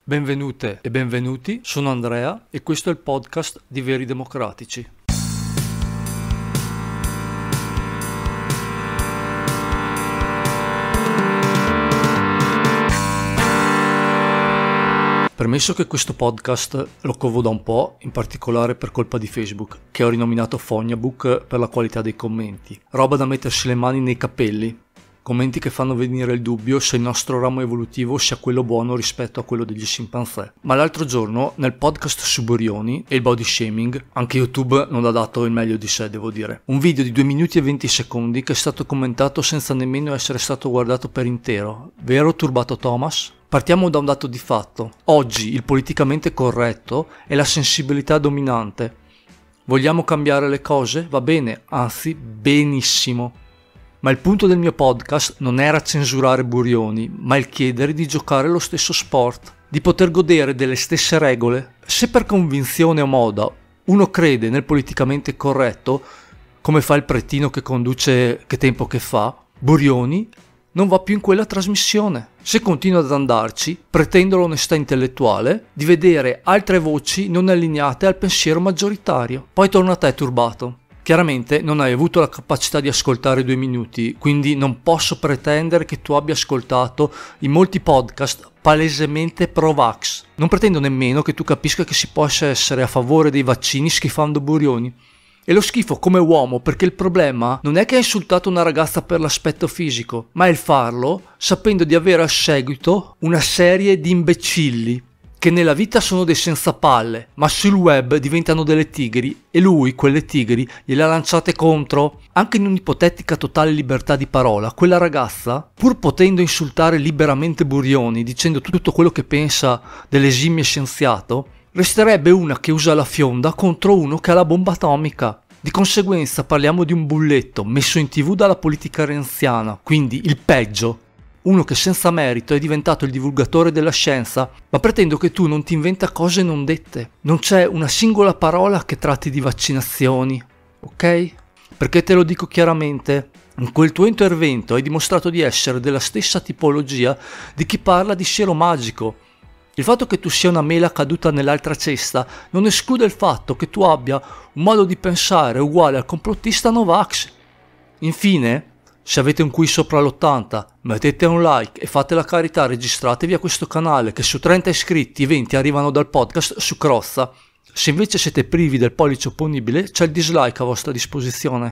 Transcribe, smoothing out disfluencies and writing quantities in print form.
Benvenute e benvenuti, sono Andrea e questo è il podcast di Veri Democratici. Premesso che questo podcast lo covo da un po', in particolare per colpa di Facebook, che ho rinominato Fognabook per la qualità dei commenti. Roba da mettersi le mani nei capelli. Commenti che fanno venire il dubbio se il nostro ramo evolutivo sia quello buono rispetto a quello degli scimpanzé. Ma l'altro giorno, nel podcast su Burioni e il body shaming, anche YouTube non ha dato il meglio di sé, devo dire. Un video di 2 minuti e 20 secondi che è stato commentato senza nemmeno essere stato guardato per intero. Vero, turbato Thomas? Partiamo da un dato di fatto. Oggi il politicamente corretto è la sensibilità dominante. Vogliamo cambiare le cose? Va bene, anzi, benissimo. Ma il punto del mio podcast non era censurare Burioni, ma il chiedere di giocare lo stesso sport, di poter godere delle stesse regole. Se per convinzione o moda uno crede nel politicamente corretto, come fa il pretino che conduce Che tempo che fa, Burioni non va più in quella trasmissione. Se continua ad andarci, pretendo l'onestà intellettuale di vedere altre voci non allineate al pensiero maggioritario. Poi torna a te, turbato. Chiaramente non hai avuto la capacità di ascoltare 2 minuti, quindi non posso pretendere che tu abbia ascoltato i molti podcast palesemente pro-vax. Non pretendo nemmeno che tu capisca che si possa essere a favore dei vaccini schifando Burioni. E lo schifo come uomo, perché il problema non è che ha insultato una ragazza per l'aspetto fisico, ma è il farlo sapendo di avere al seguito una serie di imbecilli che nella vita sono dei senza palle, ma sul web diventano delle tigri e lui quelle tigri gliele ha lanciate contro. Anche in un'ipotetica totale libertà di parola, quella ragazza, pur potendo insultare liberamente Burioni dicendo tutto quello che pensa dell'esimio scienziato, resterebbe una che usa la fionda contro uno che ha la bomba atomica. Di conseguenza parliamo di un bulletto messo in TV dalla politica renziana, quindi il peggio. Uno che senza merito è diventato il divulgatore della scienza, ma pretendo che tu non ti inventa cose non dette. Non c'è una singola parola che tratti di vaccinazioni, ok? Perché te lo dico chiaramente, in quel tuo intervento hai dimostrato di essere della stessa tipologia di chi parla di siero magico. Il fatto che tu sia una mela caduta nell'altra cesta non esclude il fatto che tu abbia un modo di pensare uguale al complottista Novax. Infine, se avete un quiz sopra l'80, mettete un like e fate la carità, registratevi a questo canale che su 30 iscritti 20 arrivano dal podcast su Crozza. Se invece siete privi del pollice opponibile c'è il dislike a vostra disposizione.